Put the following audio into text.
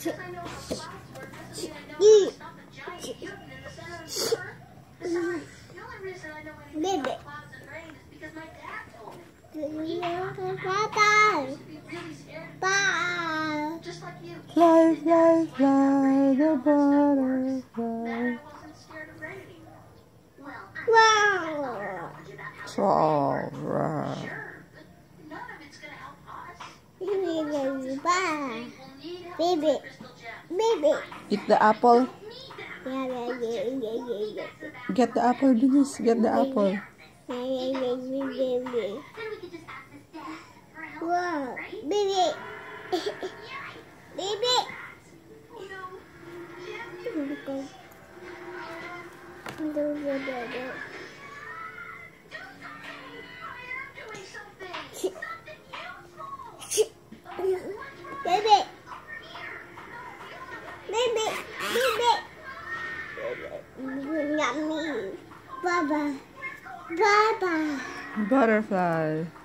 Because I know how clouds work doesn't mean I know how to stop a giant mutant in the center of the universe. Besides, the only reason I know anything about clouds and rain is because my dad told me. He used to be really scared of it. Just like you. Fly, fly, fly, the Then butterfly. I wasn't scared of rain anymore. Well, Wow. I told you about how So, right. sure, but none of it's going to help us. Baby. Crystal Gems. Baby. Eat the apple. Get the apple, Denise. Get the apple. Then we could just ask his dad for help, Wow. right? Baby. Baby. You know, Jim, do something. I am doing something. Something useful. Baby. Over here. Baby. Baby. Yummy. Baba. Baba. Butterfly.